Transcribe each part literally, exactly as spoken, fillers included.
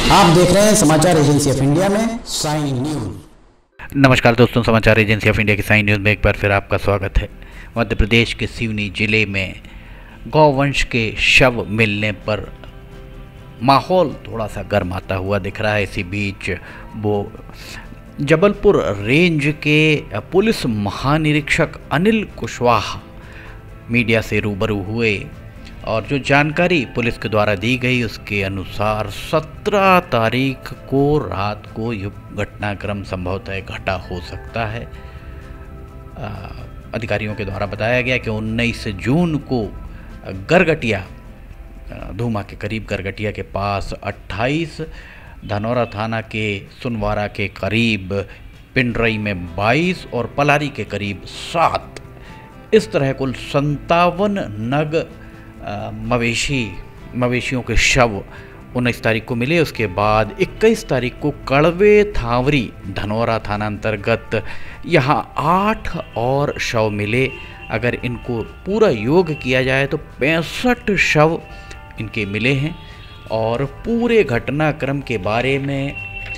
आप देख रहे हैं समाचार एजेंसी ऑफ इंडिया में साइन न्यूज। नमस्कार दोस्तों, समाचार एजेंसी ऑफ इंडिया की साइन न्यूज़ में एक बार फिर आपका स्वागत है। मध्य प्रदेश के सिवनी जिले में गौवंश के शव मिलने पर माहौल थोड़ा सा गर्माता हुआ दिख रहा है। इसी बीच वो जबलपुर रेंज के पुलिस महानिरीक्षक अनिल कुशवाहा मीडिया से रूबरू हुए और जो जानकारी पुलिस के द्वारा दी गई उसके अनुसार सत्रह तारीख को रात को यह घटनाक्रम संभवतः घटा हो सकता है। आ, अधिकारियों के द्वारा बताया गया कि उन्नीस जून को गरगटिया धूमा के करीब गरगटिया के पास अट्ठाईस, धनौरा थाना के सुनवारा के करीब, पिंडरई में बाईस और पलारी के करीब सात, इस तरह कुल संतावन नग मवेशी मवेशियों के शव उन्नीस तारीख को मिले। उसके बाद इक्कीस तारीख को कड़वे थावरी धनौरा थाना अंतर्गत यहाँ आठ और शव मिले। अगर इनको पूरा योग किया जाए तो पैंसठ शव इनके मिले हैं। और पूरे घटनाक्रम के बारे में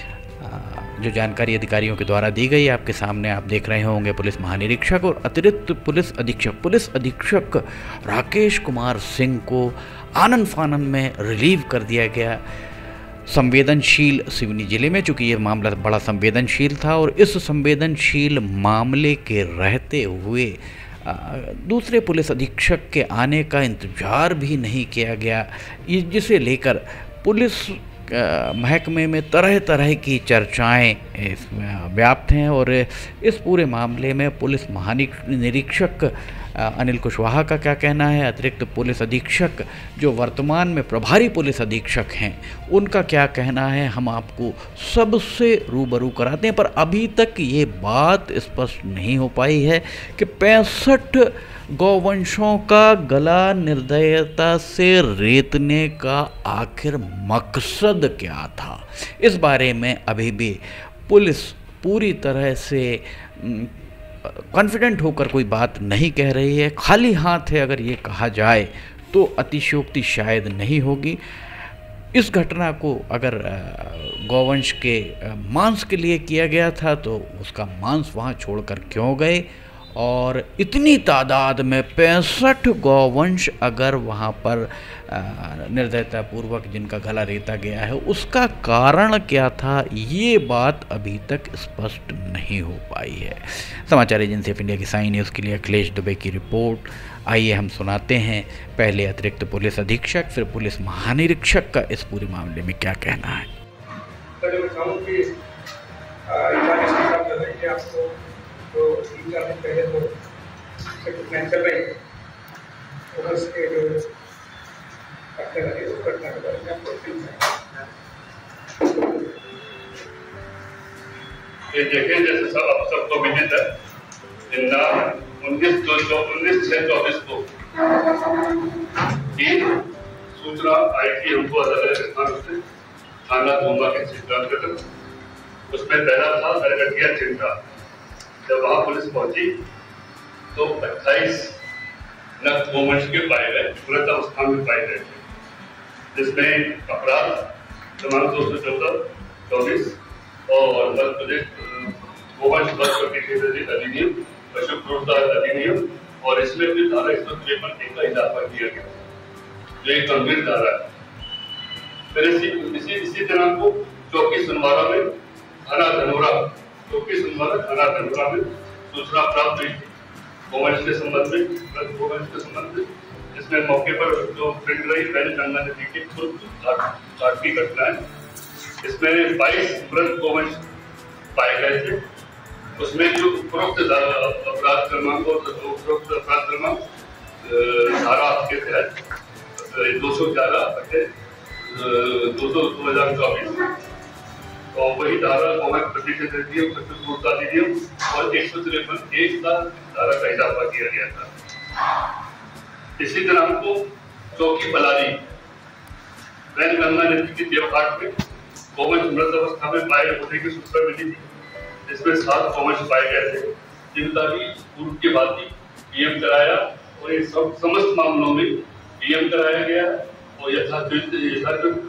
जो जानकारी अधिकारियों के द्वारा दी गई आपके सामने आप देख रहे होंगे। पुलिस महानिरीक्षक और अतिरिक्त पुलिस अधीक्षक पुलिस अधीक्षक राकेश कुमार सिंह को आनन फानन में रिलीव कर दिया गया संवेदनशील सिवनी जिले में, चूँकि ये मामला बड़ा संवेदनशील था और इस संवेदनशील मामले के रहते हुए दूसरे पुलिस अधीक्षक के आने का इंतजार भी नहीं किया गया, जिसे लेकर पुलिस महकमे में तरह तरह की चर्चाएं व्याप्त हैं। और इस पूरे मामले में पुलिस महानिरीक्षक अनिल कुशवाहा का क्या कहना है, अतिरिक्त पुलिस अधीक्षक जो वर्तमान में प्रभारी पुलिस अधीक्षक हैं उनका क्या कहना है, हम आपको सबसे रूबरू कराते हैं। पर अभी तक ये बात स्पष्ट नहीं हो पाई है कि पैंसठ गौवंशों का गला निर्दयता से रेतने का आखिर मकसद क्या था। इस बारे में अभी भी पुलिस पूरी तरह से कॉन्फिडेंट होकर कोई बात नहीं कह रही है। खाली हाथ है अगर ये कहा जाए तो अतिशयोक्ति शायद नहीं होगी। इस घटना को अगर गौवंश के मांस के लिए किया गया था तो उसका मांस वहाँ छोड़कर क्यों गए, और इतनी तादाद में पैंसठ गौवंश अगर वहाँ पर निर्दयतापूर्वक जिनका गला रेता गया है उसका कारण क्या था, ये बात अभी तक स्पष्ट नहीं हो पाई है। समाचार एजेंसी ऑफ इंडिया की साइन न्यूज़ के लिए अखिलेश दुबे की रिपोर्ट। आइए हम सुनाते हैं पहले अतिरिक्त पुलिस अधीक्षक फिर पुलिस महानिरीक्षक का इस पूरे मामले में क्या कहना है। तो तीन चार दिन पहले तो प्लान चल रही है, तो उसके जो घटना घटी उस घटना के बारे में आपको ये देखें जैसे सब अब सबको विदित है, जिन्ना उन्नीस दो उन्नीस छः चौबीस को तीन सूचना आई थी हमको अलग अलग स्थानों से थाना धूमा के क्षेत्र। उसमें पहला था गरगटिया चिंता। जब वहाँ पुलिस पहुंची तो अट्ठाईस नग गौवंश के पाए गए, मृत अवस्था में पाए गए थे, जिसमें अपराध क्रमांक दो सौ चौदह चौबीस और मध्य प्रदेश गौवंश वध प्रतिषेध अधिनियम, पशु क्रूरता अधिनियम और इसमें फिर धारा एक सौ तिरपन ए का इजाफा किया गया जो एक गंभीर धारा है। फिर इसी इसी इसी तरह को चौकी सुनवारा में थाना धनौरा चौकी सुनवारा थाना धनौरा में सूचना प्राप्त हुई थी गौवंश के संबंध में गौवंश के संबंध में, जिसमें मौके पर जो पिंडरई बैल गंगा नदी के खुद घाट की घटना है। इसमें बाईस मृत गौवंश पाए गए थे। उसमें जो उपरोक्त अपराध क्रमांक और उपरोक्त अपराध क्रमांक धारा के तहत दो सौ ग्यारह दो सौ दो हजार चौबीस और वही धारा गौवंश प्रतिषेध अधिनियम, पशु क्रूरता अधिनियम और एक सौ तिरपन एक का धारा का इजाफा किया गया था। इसी तरह हमको चौकी पलारी बैल गंगा नदी के देवघाट में गौवंश मृत अवस्था में पाए होने की सूचना मिली थी, जिसमें सात गौवंश पाए गए थे, जिनका भी पूर्व के बाद पीएम कराया और इन सब समस्त मामलों में पीएम कराया गया और यथाचित यथाचित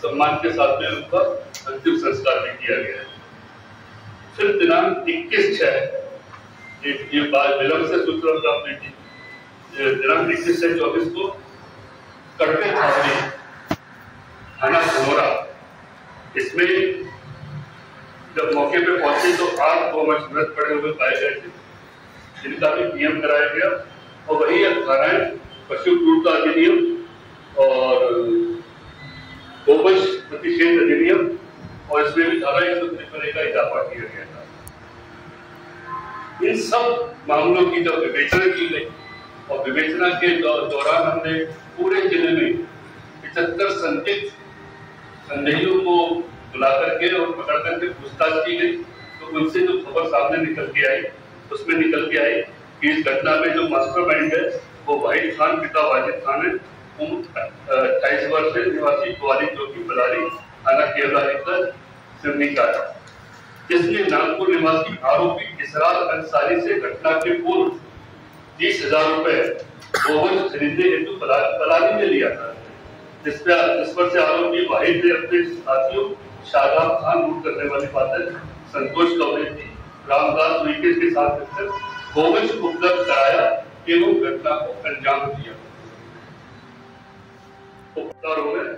सम्मान के साथ में उनका अंतिम संस्कार भी किया गया है। फिर दिनांक इक्कीस छह ये बात विलंब से सूचना प्राप्त हुई थी। दिनांक इक्कीस से चौबीस को कड़वे छावनी थाना धनोरा, इसमें जब मौके पे पहुंचे तो आठ गोवंश मृत पड़े हुए पाए गए थे, जिनका भी नियम कराया गया। और वही धाराएं पशु क्रूरता अधिनियम और गोवंश प्रतिषेध अधिनियम, और इसमें भी धारा एक सौ तिरपन का इजाफा किया गया था। इन सब मामलों की जब विवेचना की गई और विवेचना के दौरान हमने पूरे जिले में पिछहत्तर संदिग्ध संदेहियों को बुला करके और पकड़ करके पूछताछ की गई, तो उनसे जो खबर सामने निकल के आई उसमें निकल के आई कि इस घटना में जो मास्टरमाइंड है वो वाहिद खान पिता वाजिद खान है, उम्र अट्ठाईस वर्ष है, निवासी ग्वाली चौकी बलारी थाना केरला सिवनी का है, जिसने नागपुर निवासी आरोपी इसरार अंसारी से घटना के पूर्व तीस हजार रुपए गोवंश खरीदने हेतु बलारी में लिया था, जिस पर जिस पर से आरोपी वाहिद ने अपने साथियों शाहजहां खान रूट करने वाली बातें संतोष कवरेती रामदास उइके के साथ मिलकर गोवंश उपलब्ध कराया एवं घटना को अंजाम दिया। गिरफ्तार हो गए,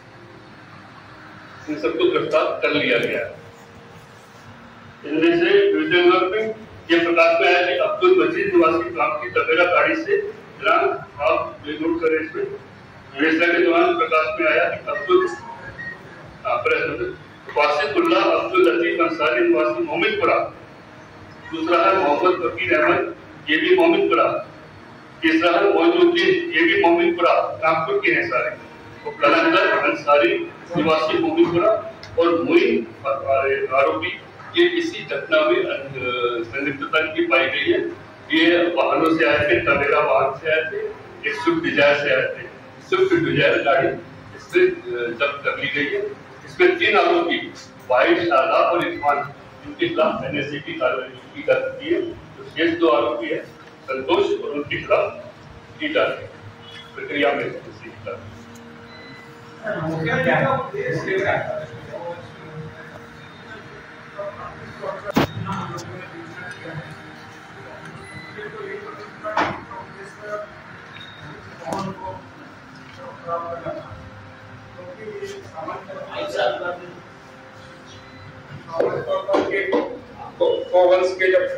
इन सबको गिरफ्तार कर लिया गया। इनमें से वीडियो में ये प्रकाश में आया कि अब्दुल मजीद निवासी गांव की तबेला गाड़ी से दिनांक आप नोट करें, इसमें विवेचना के दौरान प्रकाश में आया कि अब्दुल वासिफुल्लाह अब्दुल लतीफ अंसारी निवासी मोमिनपुरा, दूसरा है मोहम्मद फकीर अहमद ये भी मोमिनपुरा, तीसरा है मौजूद्दीन ये भी मोमिनपुरा नागपुर के हैं सारे, तो कलंदर अंसारी निवासी मोमिनपुरा और मुइन आरोपी ये इसी घटना में संलिप्तता की पाई गई है। ये वाहनों से आए थे, तवेरा वाहन से आए थे, एक स्विफ्ट डिजायर से आए थे। स्विफ्ट डिजायर गाड़ी इससे जब्त कर ली गई है। इसमें तीन आरोपी वाहिद, शाहजहां और इरफान, इनके खिलाफ एनएसए की कार्रवाई की जा सकती है। तो शेष दो आरोपी है संतोष और उनके खिलाफ की जा रही है प्रक्रिया में एनएसए की कार्रवाई। गोवंश के जब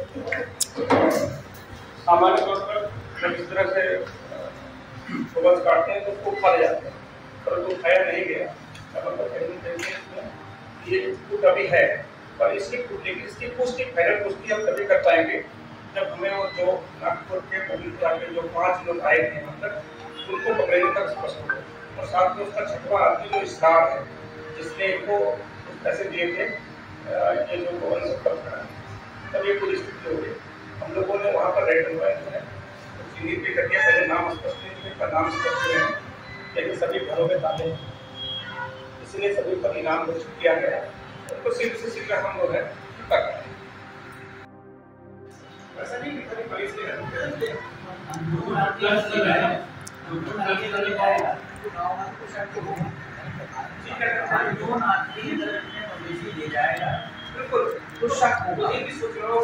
सामान्य तौर पर जब इस तरह से गोवंश काटते हैं तो उसको खा जाते हैं, परंतु खाया नहीं गया। ये कुछ अभी है, पर इसकी लेकिन इसकी पुष्टि फाइनल पुष्टि हम तभी कर पाएंगे जब हमें वो जो नागपुर के पुलिस के जो पांच लोग आए थे मतलब उनको पकड़ने तक स्पष्ट हो, और साथ में उसका छठवां आदमी जो इसरार है जिसने इनको पैसे दिए थे ये जो गोवंश पकड़ा, तब ये पूरी स्थिति हो गई। हम लोगों ने वहाँ पर रेड करवाया जो है तो चिन्हित भी कर दिया, पहले नाम स्पष्ट नहीं थे, नाम स्पष्ट है लेकिन सभी घरों में ताले, इसलिए सभी पर इनाम घोषित किया गया। उनको सीधे से सीधे हम लोग हैं ऐसा नहीं कि कभी पुलिस ने बिल्कुल कुछ शक होगा, ये भी सोच रहा हूँ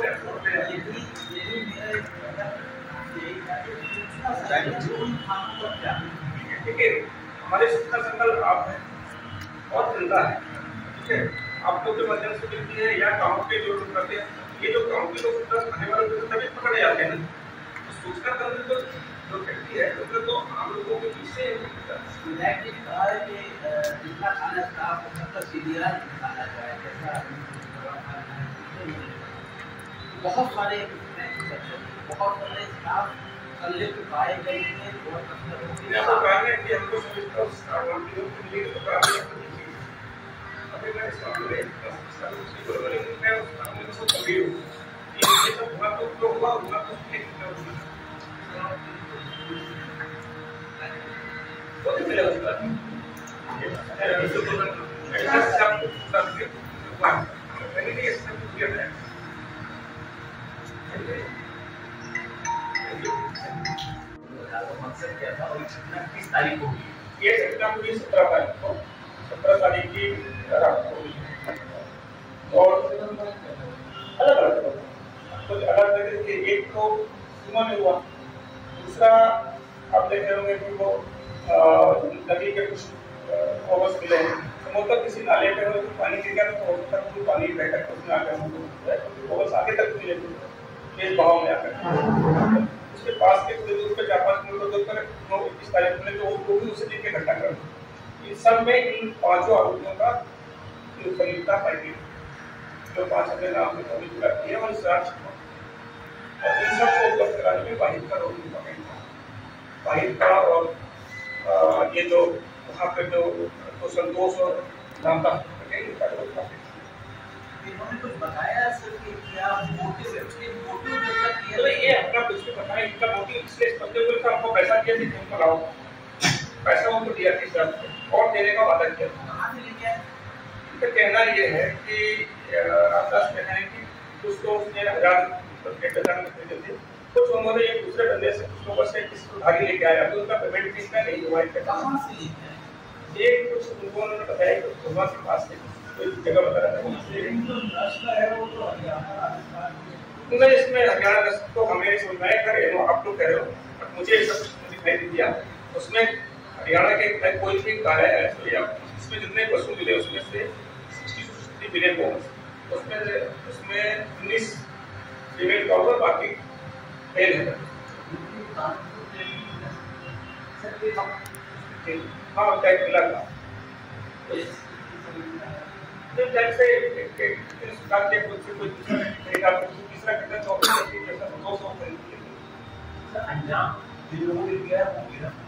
ठीक है। हमारे शिक्षा संकल्प आप है बहुत चिंता है, ठीक है, आपको के माध्यम से मिलती है या गाँव के जो लोग करते हैं, ये जो गाँव के लोग खाने वाले लोग तभी पकड़े जाते हैं। सूचना तंत्र तो जो व्यक्ति है उसमें तो आम लोगों के पीछे जितना खाना स्टाफ मतलब सीनियर खाना चाहिए, जैसा बहुत सारे बहुत सारे स्टाफ संलिप्त पाए गए थे। बहुत कारण है कि हमको समझता हूँ स्टाफ के लिए तो काफी अभी मैं इस मामले में उसकी बराबरी में उस मामले को कभी हूँ ये सब हुआ तो तो हुआ हुआ तो ठीक तो मिला उसका ऐसा सब सब मैंने नहीं ऐसा किया है मकसद क्या था और किस तारीख को ये सत्रह तारीख को सत्रह तारीख की रात को और अलग अलग कुछ अलग तरीके के, एक तो सीमा में हुआ, दूसरा आप देख रहे होंगे कि वो नदी के कुछ ओवर्स मिले हैं, समुद्र किसी नाले पे हो तो पानी गिर गया तो तक तो पानी बहकर उस नाले में ओवर्स आगे तक मिले तेज बहाव में आकर उसके पास के थोड़ी दूर पे चार पाँच किलोमीटर दूर पर इस तारीख में तो वो भी उसी दिन की घटना कर इन सब में इन पांचों आरोपियों का संयुक्ता पाई गई, जो पांच अपने नाम में कभी पूरा किया और इस राज और इन सबको उपलब्ध कराने में वाहिद का रोल इम्पोर्टेंट था। वाहिद का और आ, ये जो वहाँ पे जो तो संतोष और नाम का इन्होंने कुछ बताया सर कि क्या मोटिव है, मोटिव जब तक तो ये अपना कुछ भी बताया, इनका मोटिव इसलिए स्पष्ट है कि हमको पैसा दिया थी तुम कराओ, पैसा उनको दिया थी सर और देने का वादा किया था। कहाँ से लेके आए? इनका कहना ये है कि रामदास कहना है कि कुछ तो उसने हजार एक हजार में खरीदे थे, कुछ उन्होंने एक दूसरे बंदे से कुछ लोगों से किसी को उधारी लेके आया तो उनका पेमेंट किसका नहीं हुआ, कहाँ से लेके आए? एक कुछ उनको उन्होंने बताया कि धुआं के पास से कोई जगह बता रहा था नहीं, इसमें हरियाणा दस्त तो हमें नहीं समझ में आया, खैर आप लोग कह रहे हो बट मुझे सब कुछ दिखाई दे दिया। उसमें हरियाणा के कोई भी कार्य है इसमें जितने पशु मिले उसमें से सिक्सटी मिले बोनस, उसमें उसमें उन्नीस फीमेल का होगा, बाकी मेल है। हाँ टैग मिला था जैसे सरकार के कुछ कोई दूसरा तीसरा कितना चौबीस दो सौ अंजाम जिन लोगों ने किया है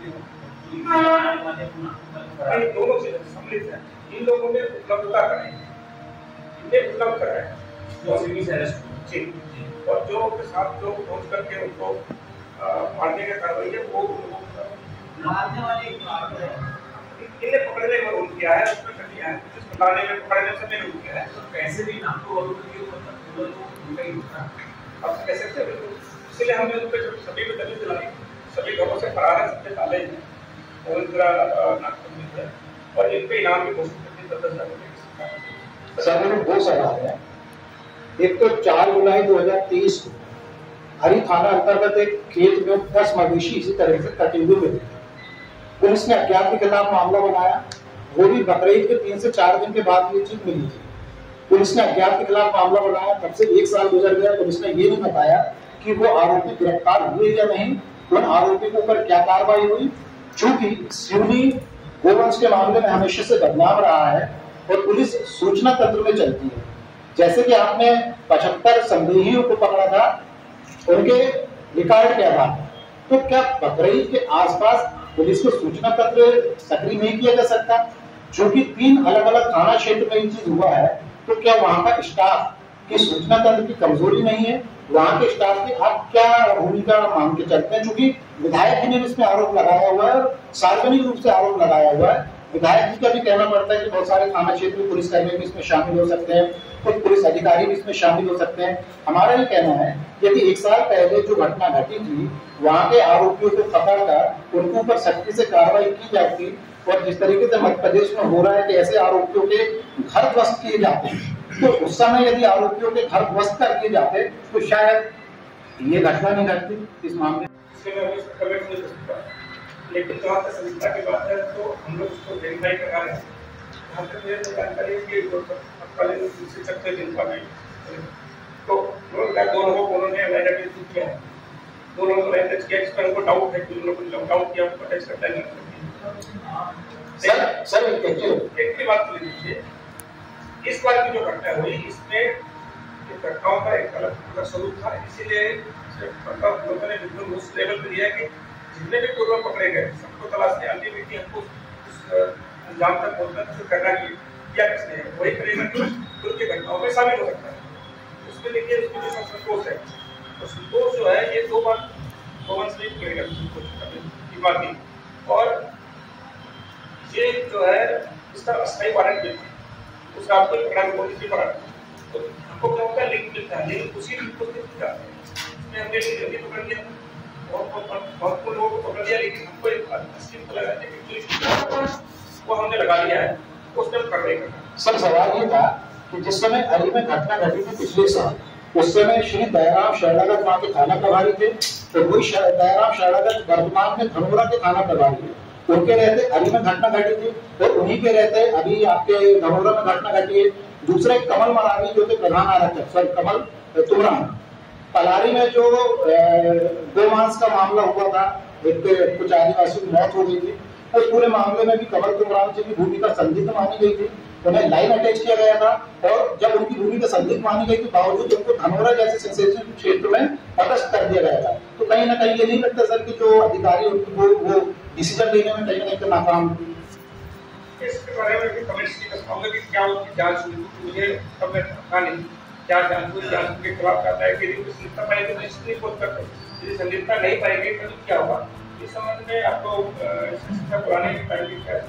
वो दोनों से सम्मिलित है, इन लोगों ने उपलब्धता कराई, इन्हें उपलब्ध कराया जी, और जो उनके साथ जो पहुंच करके उनको मारने का कार्रवाई है वो मारने वाले इन्हें पकड़ने का रोल किया है, उसमें कर दिया है, जिस मारने में पकड़ने से नहीं रोल किया है, तो कैसे भी नाम को उनका ही होता आप कह सकते हैं। इसलिए हमने उन पर सभी पे दलील दिलाई, सभी घरों से फरार है, सबसे ताले हैं और इनका नागपुर है और इन पे इनाम की घोषणा करती है दस हजार। सर मेरे दो सवाल है, एक तो चार जुलाई दो हजार तेईस को हरी थाना अंतर्गत एक खेत में दस मवेशी इसी तरह से कटे हुए मिले, पुलिस ने अज्ञात के खिलाफ मामला बनाया, वो भी बकरीद के तीन से चार दिन के बाद ये चीज मिली थी। पुलिस ने अज्ञात के खिलाफ मामला बनाया, तब से एक साल गुजर गया, पुलिस ने ये नहीं बताया कि वो आरोपी गिरफ्तार हुए या नहीं, उन आरोपी के ऊपर क्या कार्रवाई हुई। चूंकि सिवनी गोवंश के मामले में हमेशा से बदनाम रहा है और पुलिस सूचना तंत्र में चलती है, जैसे कि आपने पचहत्तर संदेहियों को पकड़ा था, उनके रिकॉर्ड के आधार पर, तो क्या बकरीद के आसपास पुलिस को सूचना तंत्र सक्रिय नहीं किया जा सकता? चूंकि तीन अलग अलग थाना क्षेत्र में ये चीज हुआ है, तो क्या वहां का स्टाफ की सूचना तंत्र की कमजोरी नहीं है? वहां के स्टाफ की आप क्या भूमिका मांग के चलते हैं? चूंकि विधायक जी ने इसमें आरोप लगाया हुआ है और सार्वजनिक रूप से आरोप लगाया हुआ है, विधायक जी का भी कहना पड़ता है कि बहुत सारे थाना क्षेत्र में पुलिसकर्मी भी इसमें शामिल हो सकते हैं, कुछ पुलिस अधिकारी भी इसमें शामिल हो सकते हैं। हमारा ये कहना है यदि एक साल पहले जो घटना घटी थी वहां के आरोपियों को पकड़कर उनके ऊपर सख्ती से कार्रवाई की जाती, और जिस तरीके से मध्य प्रदेश में हो रहा है कि ऐसे आरोपियों के घर ध्वस्त किए जाते हैं, तो उस समय यदि आरोपियों के घर ध्वस्त कर दिए जाते तो शायद ये घटना नहीं घटती इस मामले। लेकिन जहाँ तक संस्था की बात है तो हम लोग उसको वेरीफाई करा रहे हैं। जहाँ तक मेरे को जानकारी है कि तत्कालीन शिक्षक थे जिनका भी तो दो लोगों को उन्होंने लाइन अटैच किया है, दो लोगों को लाइन अटैच किया, जिस पर उनको डाउट है कि उन लोगों ने डाउट किया उनको अटैच करता है। सर सर एक की बात कर लीजिए, इस बार की जो घटना हुई इसमें घटनाओं का एक अलग स्वरूप था, इसीलिए लोगों ने बिल्कुल उस लेवल पर दिया कि जितने भी पूर्व पकड़े गए सबको तलाशने अल्टीमेटली हमको उस अंजाम तक पहुंचना तो करना चाहिए, क्या किसने है वही करेगा जो खुद की घटनाओं में शामिल हो सकता है। उसमें देखिए उसमें जो संतोष है, तो संतोष जो है ये दो बार गोवंश नहीं पकड़ेगा की बात नहीं, और ये जो है इसका अस्थायी वारंट मिलती है, उसका आपको पकड़ा के बहुत पड़ा तो हमको क्या होता है लिंक मिलता है, लेकिन उसी लिंक को दिखता है इसमें हमने जल्दी पकड़ लिया, बहुत को लोगों को पकड़ लिया, लेकिन हमको एक स्कीम को लगा वो हमने लगा लिया है उसमें हम कार्रवाई करना। सर सवाल ये था कि जिस समय अली में घटना घटी थी पिछले साल, उस समय श्री दयाराम शरणागत वहाँ के थाना प्रभारी थे, तो वही दयाराम शरणागत वर्तमान में धनोरा के थाना प्रभारी है। उनके रहते अली में घटना घटी थी और उन्हीं के रहते अभी आपके धनोरा में घटना घटी है। दूसरे कमल मरावी जो थे प्रधान आरक्षक सर कमल तुमरान, पलारी में जो गोमांस का मामला हुआ था, एक कुछ आदिवासियों की मौत हो गई थी, उस पूरे मामले में भी कमल तुमरान जी की भूमिका संदिग्ध मानी गई थी, उन्हें लाइन अटैच किया गया था और जब उनकी भूमिका संदिग्ध मानी गई थी बावजूद उनको धनोरा जैसे सेंसेशनल क्षेत्र में पदस्थ कर दिया गया था। तो कहीं ना कहीं ये नहीं लगता सर कि जो अधिकारी उनको वो डिसीजन लेने में कहीं ना कहीं नाकाम। इसके बारे में भी कमेंट्स की कहूँगा कि क्या उनकी जांच हुई, मुझे तब मैं था नहीं क्या जांच हुई, जांच के खिलाफ आता है कि यदि संदिग्धता पाएगी तो निश्चित रिपोर्ट करते, यदि संदिग्धता नहीं पाएगी तो क्या होगा। इस संबंध में आपको पुराने टाइम की क्या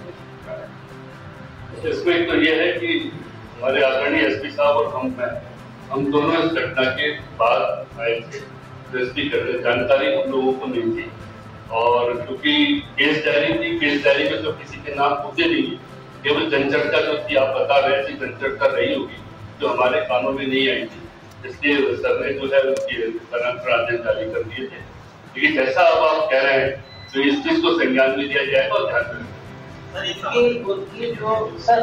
इसमें तो ये है कि हमारे आदरणीय एसपी साहब और हम मैं हम दोनों इस घटना के बाद आए थे, तो एसपी कर जानकारी हम लोगों को नहीं थी और क्योंकि केस डायरी थी, केस डायरी में तो किसी के नाम होते नहीं, केवल जनचर्चा जो थी आप बता रहे थे जनचर्चा रही होगी जो हमारे कानों में नहीं आई थी, इसलिए सर ने जो है उसकी आदेश जारी कर दिए थे। लेकिन जैसा अब आप कह रहे हैं तो इस चीज को संज्ञान में लिया जाएगा और ध्यान में सर इसकी उनकी जो सर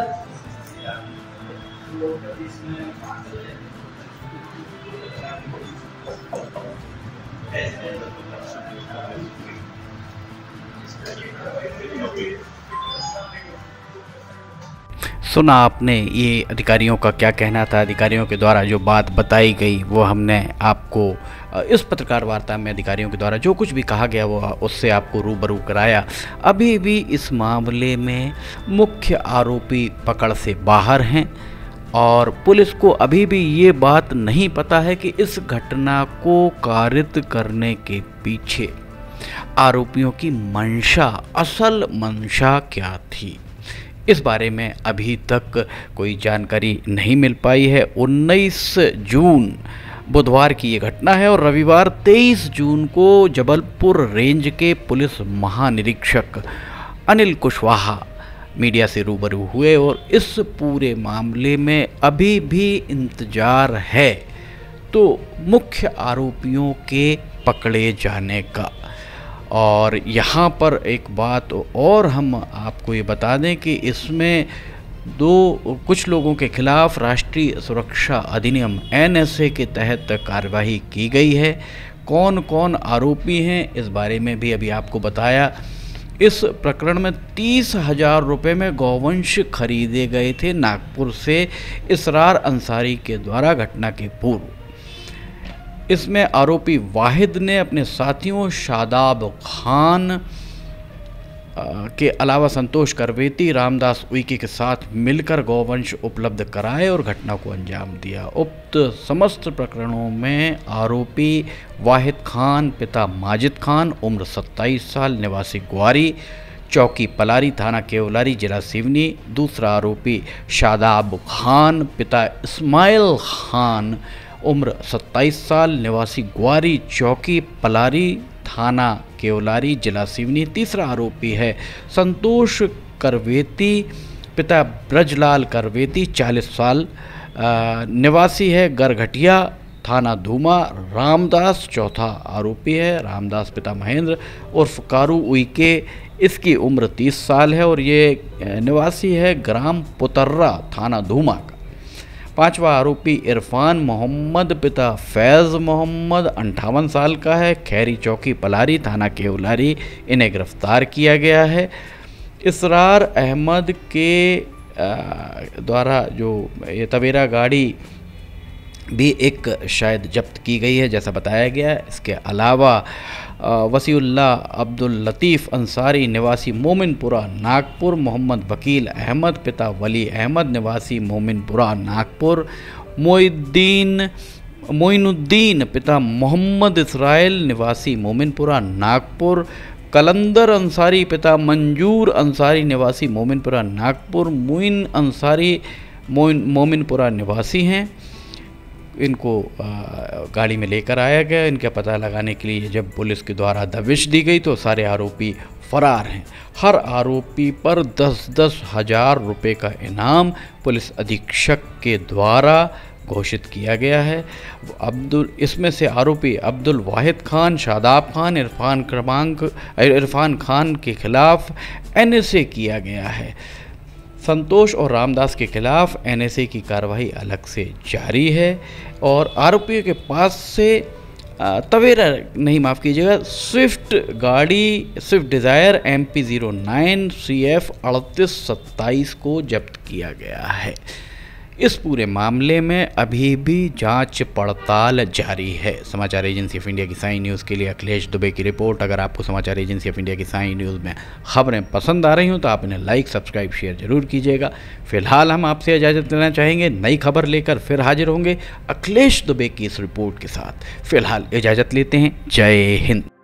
सुना आपने ये अधिकारियों का क्या कहना था। अधिकारियों के द्वारा जो बात बताई गई वो हमने आपको इस पत्रकार वार्ता में अधिकारियों के द्वारा जो कुछ भी कहा गया वो उससे आपको रूबरू कराया। अभी भी इस मामले में मुख्य आरोपी पकड़ से बाहर हैं और पुलिस को अभी भी ये बात नहीं पता है कि इस घटना को कारित करने के पीछे आरोपियों की मंशा, असल मंशा क्या थी। इस बारे में अभी तक कोई जानकारी नहीं मिल पाई है। उन्नीस जून बुधवार की ये घटना है और रविवार तेईस जून को जबलपुर रेंज के पुलिस महानिरीक्षक अनिल कुशवाहा मीडिया से रूबरू हुए और इस पूरे मामले में अभी भी इंतजार है तो मुख्य आरोपियों के पकड़े जाने का। और यहाँ पर एक बात और हम आपको ये बता दें कि इसमें दो कुछ लोगों के खिलाफ राष्ट्रीय सुरक्षा अधिनियम एन एस ए के तहत कार्रवाई की गई है। कौन कौन आरोपी हैं इस बारे में भी अभी आपको बताया। इस प्रकरण में तीस हजार रुपये में गौवंश खरीदे गए थे नागपुर से इसरार अंसारी के द्वारा घटना के पूर्व। इसमें आरोपी वाहिद ने अपने साथियों शादाब खान के अलावा संतोष करवेती, रामदास उइके के साथ मिलकर गौवंश उपलब्ध कराए और घटना को अंजाम दिया। उक्त समस्त प्रकरणों में आरोपी वाहिद खान पिता माजिद खान उम्र सत्ताईस साल निवासी ग्वारी चौकी पलारी थाना केवलारी जिला सिवनी, दूसरा आरोपी शादाब खान पिता इस्माइल खान उम्र सत्ताईस साल निवासी ग्वारी चौकी पलारी थाना केवलारी जिला सिवनी, तीसरा आरोपी है संतोष करवेती पिता ब्रजलाल करवेती चालीस साल निवासी है गरघटिया थाना धूमा, रामदास चौथा आरोपी है रामदास पिता महेंद्र उर्फ कारू उइके, इसकी उम्र तीस साल है और ये निवासी है ग्राम पुतर्रा थाना धूमा का। पांचवा आरोपी इरफान मोहम्मद पिता फैज़ मोहम्मद अंठावन साल का है, खैरी चौकी पलारी थाना केवलारी, इन्हें गिरफ्तार किया गया है। इसरार अहमद के द्वारा जो ये तवेरा गाड़ी भी एक शायद जब्त की गई है जैसा बताया गया है। इसके अलावा वसीउल्लाह अब्दुल लतीफ़ अंसारी निवासी मोमिनपुरा नागपुर, मोहम्मद वकील अहमद पिता वली अहमद निवासी मोमिनपुरा नागपुर, मोइनुद्दीन मोइनुद्दीन पिता मोहम्मद इसराइल निवासी मोमिनपुरा नागपुर, कलंदर अंसारी पिता मंजूर अंसारी निवासी मोमिनपुरा नागपुर, मोइन अंसारी मोइन मोमिनपुरा निवासी हैं। इनको गाड़ी में लेकर आया गया। इनका पता लगाने के लिए जब पुलिस के द्वारा दबिश दी गई तो सारे आरोपी फरार हैं। हर आरोपी पर दस दस हजार रुपये का इनाम पुलिस अधीक्षक के द्वारा घोषित किया गया है। अब्दुल इसमें से आरोपी अब्दुल वाहिद खान, शादाब खान, इरफान क्रमांक इरफान खान के खिलाफ एन एस ए किया गया है। संतोष और रामदास के खिलाफ एन एस ए की कार्रवाई अलग से जारी है और आरोपियों के पास से तवेरा नहीं माफ़ कीजिएगा स्विफ्ट गाड़ी Swift Dzire M P zero nine C F अड़तीस सत्ताईस को जब्त किया गया है। इस पूरे मामले में अभी भी जांच पड़ताल जारी है। समाचार एजेंसी ऑफ इंडिया की साई न्यूज़ के लिए अखिलेश दुबे की रिपोर्ट। अगर आपको समाचार एजेंसी ऑफ इंडिया की साई न्यूज़ में खबरें पसंद आ रही हों तो आप इन्हें लाइक, सब्सक्राइब, शेयर जरूर कीजिएगा। फिलहाल हम आपसे इजाज़त लेना चाहेंगे, नई खबर लेकर फिर हाजिर होंगे अखिलेश दुबे की इस रिपोर्ट के साथ। फिलहाल इजाज़त लेते हैं। जय हिंद।